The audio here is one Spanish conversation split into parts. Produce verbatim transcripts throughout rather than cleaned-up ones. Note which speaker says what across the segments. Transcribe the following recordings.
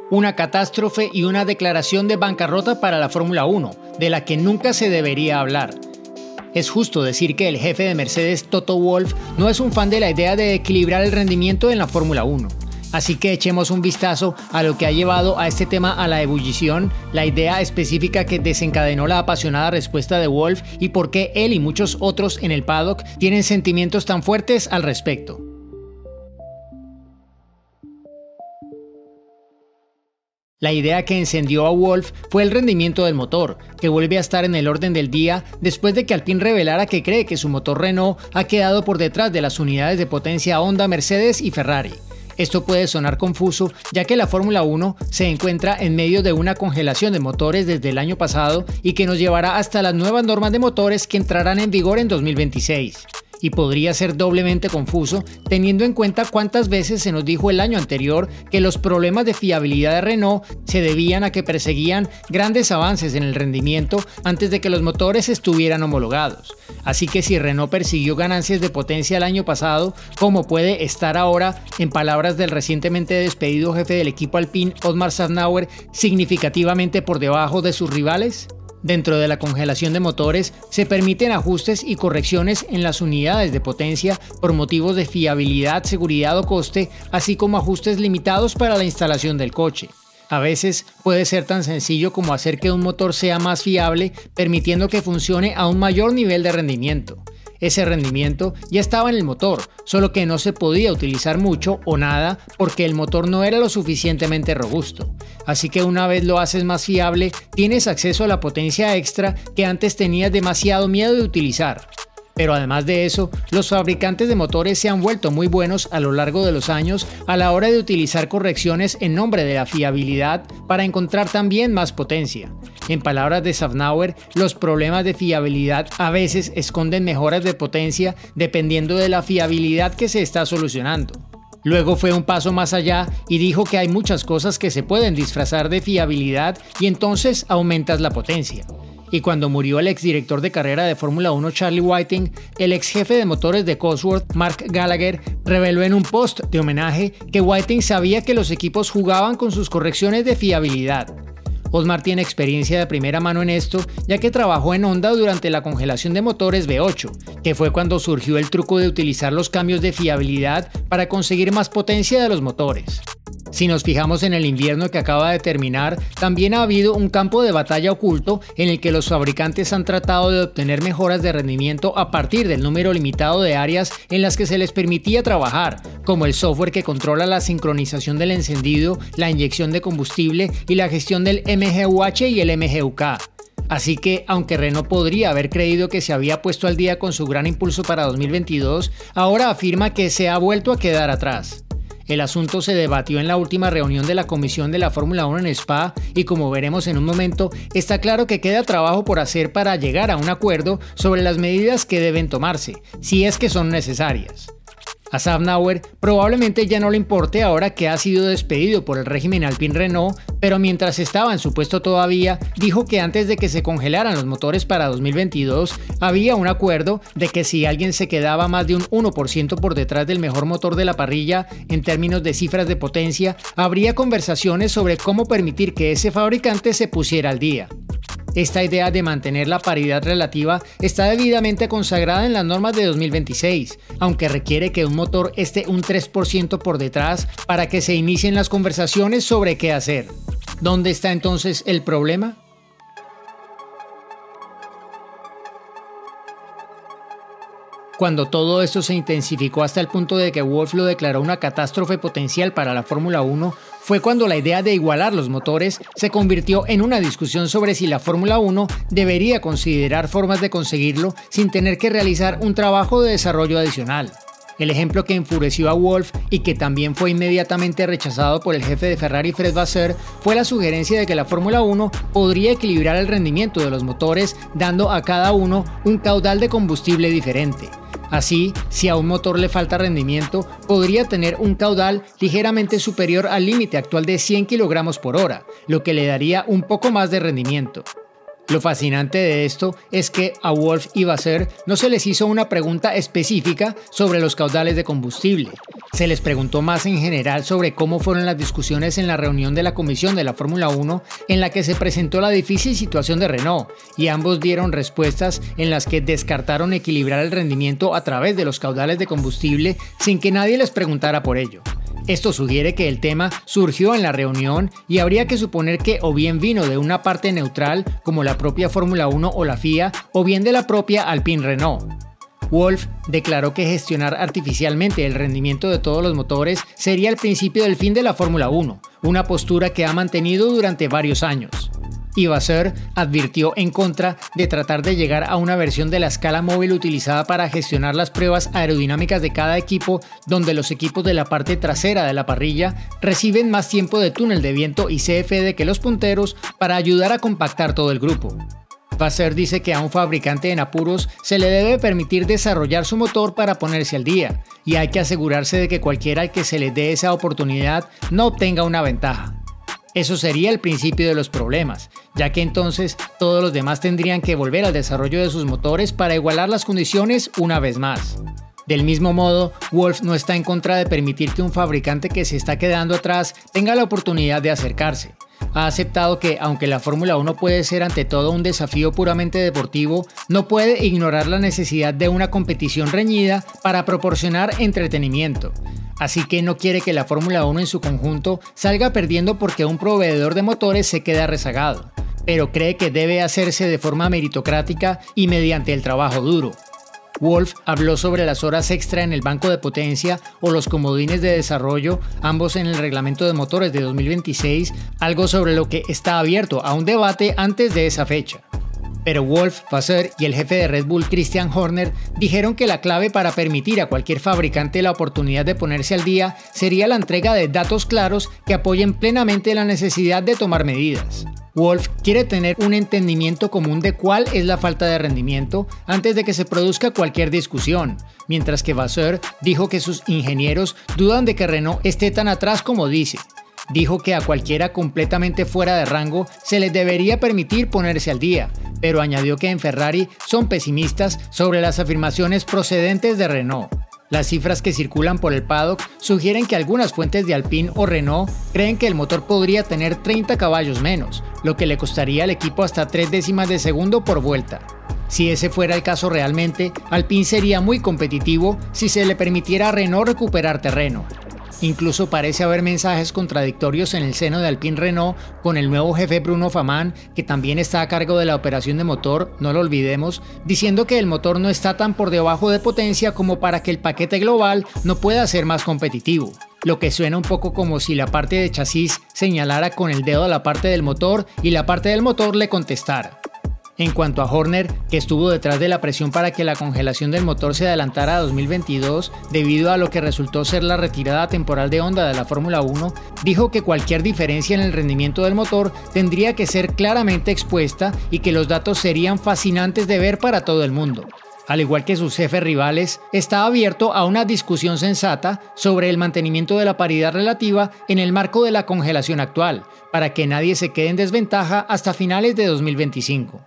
Speaker 1: Una catástrofe y una declaración de bancarrota para la Fórmula uno, de la que nunca se debería hablar. Es justo decir que el jefe de Mercedes, Toto Wolff, no es un fan de la idea de equilibrar el rendimiento en la Fórmula uno. Así que echemos un vistazo a lo que ha llevado a este tema a la ebullición, la idea específica que desencadenó la apasionada respuesta de Wolff y por qué él y muchos otros en el paddock tienen sentimientos tan fuertes al respecto. La idea que encendió a Wolff fue el rendimiento del motor, que vuelve a estar en el orden del día después de que Alpine revelara que cree que su motor Renault ha quedado por detrás de las unidades de potencia Honda, Mercedes y Ferrari. Esto puede sonar confuso, ya que la Fórmula uno se encuentra en medio de una congelación de motores desde el año pasado y que nos llevará hasta las nuevas normas de motores que entrarán en vigor en dos mil veintiséis. Y podría ser doblemente confuso teniendo en cuenta cuántas veces se nos dijo el año anterior que los problemas de fiabilidad de Renault se debían a que perseguían grandes avances en el rendimiento antes de que los motores estuvieran homologados. Así que si Renault persiguió ganancias de potencia el año pasado, ¿cómo puede estar ahora, en palabras del recientemente despedido jefe del equipo Alpine, Otmar Szafnauer, significativamente por debajo de sus rivales? Dentro de la congelación de motores se permiten ajustes y correcciones en las unidades de potencia por motivos de fiabilidad, seguridad o coste, así como ajustes limitados para la instalación del coche. A veces puede ser tan sencillo como hacer que un motor sea más fiable, permitiendo que funcione a un mayor nivel de rendimiento. Ese rendimiento ya estaba en el motor, solo que no se podía utilizar mucho o nada porque el motor no era lo suficientemente robusto. Así que una vez lo haces más fiable, tienes acceso a la potencia extra que antes tenías demasiado miedo de utilizar. Pero además de eso, los fabricantes de motores se han vuelto muy buenos a lo largo de los años a la hora de utilizar correcciones en nombre de la fiabilidad para encontrar también más potencia. En palabras de Szafnauer, los problemas de fiabilidad a veces esconden mejoras de potencia dependiendo de la fiabilidad que se está solucionando. Luego fue un paso más allá y dijo que hay muchas cosas que se pueden disfrazar de fiabilidad y entonces aumentas la potencia. Y cuando murió el exdirector de carrera de Fórmula uno Charlie Whiting, el ex jefe de motores de Cosworth, Mark Gallagher, reveló en un post de homenaje que Whiting sabía que los equipos jugaban con sus correcciones de fiabilidad. Otmar tiene experiencia de primera mano en esto, ya que trabajó en Honda durante la congelación de motores V ocho, que fue cuando surgió el truco de utilizar los cambios de fiabilidad para conseguir más potencia de los motores. Si nos fijamos en el invierno que acaba de terminar, también ha habido un campo de batalla oculto en el que los fabricantes han tratado de obtener mejoras de rendimiento a partir del número limitado de áreas en las que se les permitía trabajar, como el software que controla la sincronización del encendido, la inyección de combustible y la gestión del M G U H y el M G U K. Así que, aunque Renault podría haber creído que se había puesto al día con su gran impulso para dos mil veintidós, ahora afirma que se ha vuelto a quedar atrás. El asunto se debatió en la última reunión de la comisión de la Fórmula uno en Spa y como veremos en un momento, está claro que queda trabajo por hacer para llegar a un acuerdo sobre las medidas que deben tomarse, si es que son necesarias. A Szafnauer probablemente ya no le importe ahora que ha sido despedido por el régimen Alpine Renault, pero mientras estaba en su puesto todavía, dijo que antes de que se congelaran los motores para dos mil veintidós, había un acuerdo de que si alguien se quedaba más de un uno por ciento por detrás del mejor motor de la parrilla en términos de cifras de potencia, habría conversaciones sobre cómo permitir que ese fabricante se pusiera al día. Esta idea de mantener la paridad relativa está debidamente consagrada en las normas de dos mil veintiséis, aunque requiere que un motor esté un tres por ciento por detrás para que se inicien las conversaciones sobre qué hacer. ¿Dónde está entonces el problema? Cuando todo esto se intensificó hasta el punto de que Wolff lo declaró una catástrofe potencial para la Fórmula uno, fue cuando la idea de igualar los motores se convirtió en una discusión sobre si la Fórmula uno debería considerar formas de conseguirlo sin tener que realizar un trabajo de desarrollo adicional. El ejemplo que enfureció a Wolff y que también fue inmediatamente rechazado por el jefe de Ferrari Fred Vasseur fue la sugerencia de que la Fórmula uno podría equilibrar el rendimiento de los motores dando a cada uno un caudal de combustible diferente. Así, si a un motor le falta rendimiento, podría tener un caudal ligeramente superior al límite actual de cien kilogramos por hora, lo que le daría un poco más de rendimiento. Lo fascinante de esto es que a Wolff y Vasseur no se les hizo una pregunta específica sobre los caudales de combustible. Se les preguntó más en general sobre cómo fueron las discusiones en la reunión de la comisión de la Fórmula uno en la que se presentó la difícil situación de Renault, y ambos dieron respuestas en las que descartaron equilibrar el rendimiento a través de los caudales de combustible sin que nadie les preguntara por ello. Esto sugiere que el tema surgió en la reunión y habría que suponer que o bien vino de una parte neutral como la propia Fórmula uno o la F I A o bien de la propia Alpine Renault. Wolff declaró que gestionar artificialmente el rendimiento de todos los motores sería el principio del fin de la Fórmula uno, una postura que ha mantenido durante varios años. Y Vasseur advirtió en contra de tratar de llegar a una versión de la escala móvil utilizada para gestionar las pruebas aerodinámicas de cada equipo, donde los equipos de la parte trasera de la parrilla reciben más tiempo de túnel de viento y C F D que los punteros para ayudar a compactar todo el grupo. Vasseur dice que a un fabricante en apuros se le debe permitir desarrollar su motor para ponerse al día, y hay que asegurarse de que cualquiera al que se le dé esa oportunidad no obtenga una ventaja. Eso sería el principio de los problemas, ya que entonces todos los demás tendrían que volver al desarrollo de sus motores para igualar las condiciones una vez más. Del mismo modo, Wolff no está en contra de permitir que un fabricante que se está quedando atrás tenga la oportunidad de acercarse. Ha aceptado que, aunque la Fórmula uno puede ser ante todo un desafío puramente deportivo, no puede ignorar la necesidad de una competición reñida para proporcionar entretenimiento. Así que no quiere que la Fórmula uno en su conjunto salga perdiendo porque un proveedor de motores se queda rezagado, pero cree que debe hacerse de forma meritocrática y mediante el trabajo duro. Wolff habló sobre las horas extra en el banco de potencia o los comodines de desarrollo, ambos en el reglamento de motores de dos mil veintiséis, algo sobre lo que está abierto a un debate antes de esa fecha. Pero Wolff, Vasseur y el jefe de Red Bull Christian Horner dijeron que la clave para permitir a cualquier fabricante la oportunidad de ponerse al día sería la entrega de datos claros que apoyen plenamente la necesidad de tomar medidas. Wolff quiere tener un entendimiento común de cuál es la falta de rendimiento antes de que se produzca cualquier discusión, mientras que Vasseur dijo que sus ingenieros dudan de que Renault esté tan atrás como dice. Dijo que a cualquiera completamente fuera de rango se les debería permitir ponerse al día, pero añadió que en Ferrari son pesimistas sobre las afirmaciones procedentes de Renault. Las cifras que circulan por el paddock sugieren que algunas fuentes de Alpine o Renault creen que el motor podría tener treinta caballos menos, lo que le costaría al equipo hasta tres décimas de segundo por vuelta. Si ese fuera el caso realmente, Alpine sería muy competitivo si se le permitiera a Renault recuperar terreno. Incluso parece haber mensajes contradictorios en el seno de Alpine Renault con el nuevo jefe Bruno Faman, que también está a cargo de la operación de motor, no lo olvidemos, diciendo que el motor no está tan por debajo de potencia como para que el paquete global no pueda ser más competitivo. Lo que suena un poco como si la parte de chasis señalara con el dedo a la parte del motor y la parte del motor le contestara. En cuanto a Horner, que estuvo detrás de la presión para que la congelación del motor se adelantara a dos mil veintidós debido a lo que resultó ser la retirada temporal de Honda de la Fórmula uno, dijo que cualquier diferencia en el rendimiento del motor tendría que ser claramente expuesta y que los datos serían fascinantes de ver para todo el mundo. Al igual que sus jefes rivales, está abierto a una discusión sensata sobre el mantenimiento de la paridad relativa en el marco de la congelación actual, para que nadie se quede en desventaja hasta finales de dos mil veinticinco.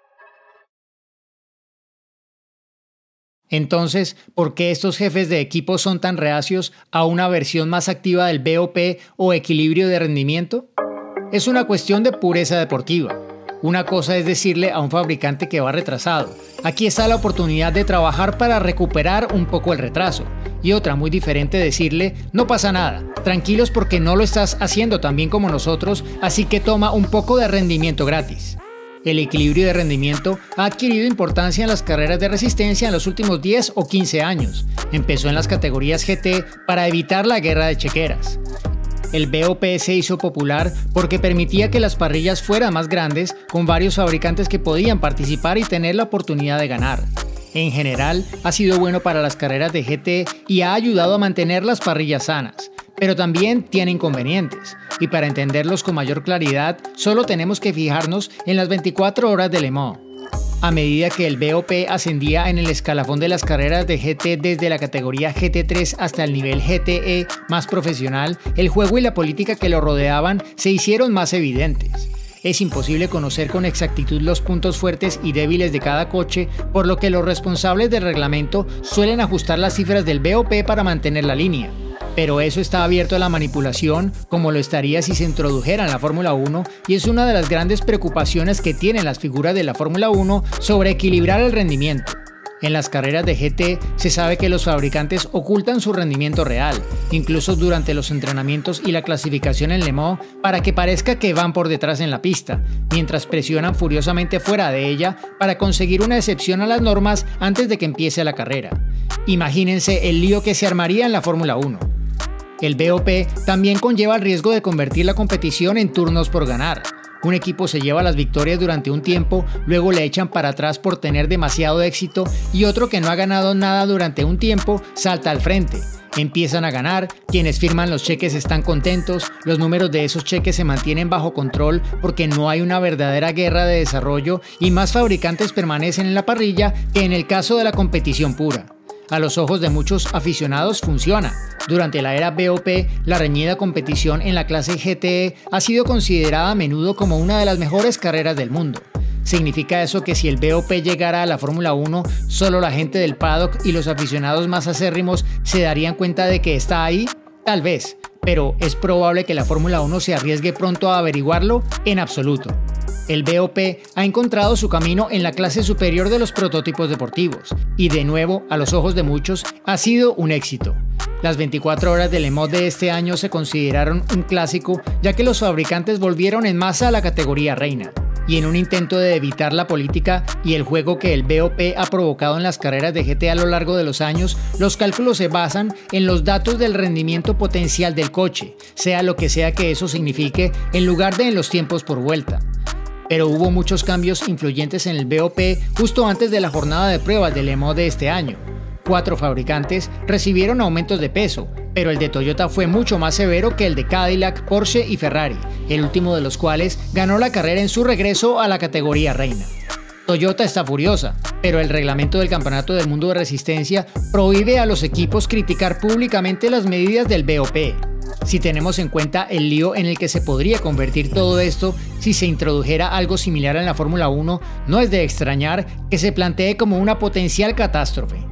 Speaker 1: Entonces, ¿por qué estos jefes de equipo son tan reacios a una versión más activa del B O P o equilibrio de rendimiento? Es una cuestión de pureza deportiva. Una cosa es decirle a un fabricante que va retrasado, aquí está la oportunidad de trabajar para recuperar un poco el retraso. Y otra muy diferente decirle, no pasa nada, tranquilos porque no lo estás haciendo tan bien como nosotros, así que toma un poco de rendimiento gratis. El equilibrio de rendimiento ha adquirido importancia en las carreras de resistencia en los últimos diez o quince años. Empezó en las categorías G T para evitar la guerra de chequeras. El B O P se hizo popular porque permitía que las parrillas fueran más grandes, con varios fabricantes que podían participar y tener la oportunidad de ganar. En general, ha sido bueno para las carreras de G T y ha ayudado a mantener las parrillas sanas. Pero también tiene inconvenientes, y para entenderlos con mayor claridad, solo tenemos que fijarnos en las veinticuatro horas de Le Mans. A medida que el B O P ascendía en el escalafón de las carreras de G T desde la categoría G T tres hasta el nivel G T E más profesional, el juego y la política que lo rodeaban se hicieron más evidentes. es imposible conocer con exactitud los puntos fuertes y débiles de cada coche, por lo que los responsables del reglamento suelen ajustar las cifras del B O P para mantener la línea. Pero eso está abierto a la manipulación, como lo estaría si se introdujera en la Fórmula uno, y es una de las grandes preocupaciones que tienen las figuras de la Fórmula uno sobre equilibrar el rendimiento. En las carreras de G T se sabe que los fabricantes ocultan su rendimiento real, incluso durante los entrenamientos y la clasificación en Le Mans, para que parezca que van por detrás en la pista, mientras presionan furiosamente fuera de ella para conseguir una excepción a las normas antes de que empiece la carrera. Imagínense el lío que se armaría en la Fórmula uno. El B O P también conlleva el riesgo de convertir la competición en turnos por ganar. Un equipo se lleva las victorias durante un tiempo, luego le echan para atrás por tener demasiado éxito y otro que no ha ganado nada durante un tiempo salta al frente. Empiezan a ganar, quienes firman los cheques están contentos, los números de esos cheques se mantienen bajo control porque no hay una verdadera guerra de desarrollo y más fabricantes permanecen en la parrilla que en el caso de la competición pura. A los ojos de muchos aficionados funciona. Durante la era B O P, la reñida competición en la clase G T E ha sido considerada a menudo como una de las mejores carreras del mundo. ¿Significa eso que si el B O P llegara a la Fórmula uno, solo la gente del paddock y los aficionados más acérrimos se darían cuenta de que está ahí? Tal vez, pero ¿es probable que la Fórmula uno se arriesgue pronto a averiguarlo? En absoluto. El B O P ha encontrado su camino en la clase superior de los prototipos deportivos y de nuevo, a los ojos de muchos, ha sido un éxito. Las veinticuatro horas de Le Mans de este año se consideraron un clásico ya que los fabricantes volvieron en masa a la categoría reina. Y en un intento de evitar la política y el juego que el B O P ha provocado en las carreras de G T a lo largo de los años, los cálculos se basan en los datos del rendimiento potencial del coche, sea lo que sea que eso signifique, en lugar de en los tiempos por vuelta. Pero hubo muchos cambios influyentes en el B O P justo antes de la jornada de pruebas de Le Mans de este año. Cuatro fabricantes recibieron aumentos de peso, pero el de Toyota fue mucho más severo que el de Cadillac, Porsche y Ferrari, el último de los cuales ganó la carrera en su regreso a la categoría reina. Toyota está furiosa, pero el reglamento del Campeonato del Mundo de Resistencia prohíbe a los equipos criticar públicamente las medidas del B O P. Si tenemos en cuenta el lío en el que se podría convertir todo esto si se introdujera algo similar en la Fórmula uno, no es de extrañar que se plantee como una potencial catástrofe.